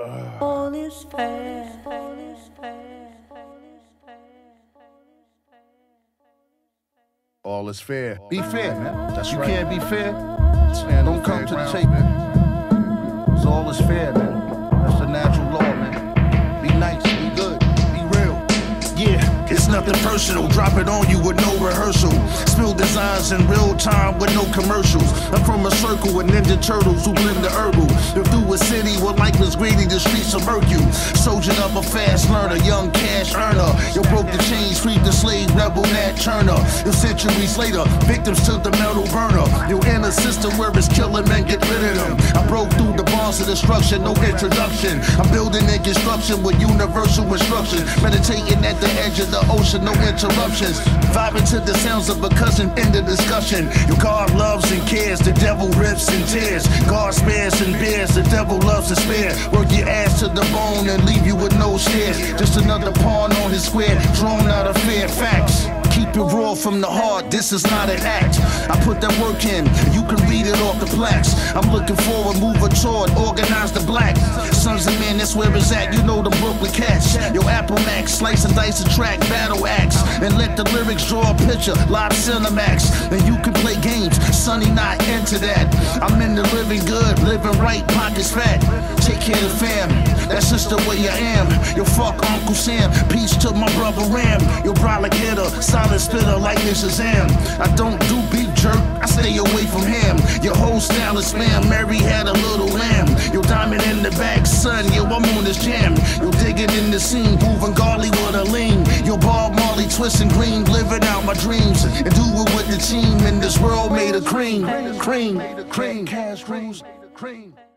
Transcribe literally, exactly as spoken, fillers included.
All is fair. All is fair. Be fair, man. That's you right. can't be fair. Stand Don't on come fair to the ground, table. man. It's all is fair, man. That's the natural law, man. Be nice, be good, be real. Yeah, it's nothing personal. Drop it on you with no rehearsal. Spill designs in real time with no commercials. I'm from a circle with Ninja Turtles who blend the herbal. If through a city where life was greedy, the streets will murk you. Soldiered up a fast learner, young cash earner. You broke the chains, freed the slave, rebel Nat Turner. If centuries later, victims to the metal burner. Your inner system where it's killing men, get rid of them. I broke through the bonds of destruction, no introduction. I'm building in construction with universal instruction. Meditating at the edge of the ocean, no interruptions. Vibing to the sounds of a cousin in the discussion. Your God loves and cares, the devil rips and tears. God spares and bears, the devil loves to spare. Work your ass to the bone and leave you with no stairs. Just another pawn on his square, drawn out of fair facts. Keep it raw from the heart, this is not an act. I put that work in, you can read it off the plaques. I'm looking forward, moving toward, organize the black. Sons of men, that's where it's at, you know the Brooklyn cats. Yo, Apple Max, slice and dice a track, battle axe. And let the lyrics draw a picture, live Cinemax. And you can play games, Sonny not into that. I'm in the living good, living right, pockets fat. Take care of the fam, that's just the way I am. Yo, fuck Uncle Sam, peace to my brother Ram. Yo, brolic hitter, solid spitter like Missus Shazam. I don't do beef jerk, I stay away from him. Your whole style is spam, Mary had a little lamb. Yo, diamond in the back, son, yo, I'm on this jam. Yo, digging in the scene, moving godly with a lean. Yo, Bob Marley, twisting green, living out my dreams. And do it with the team in this world made of cream. Cream, cream, cash rules, cream.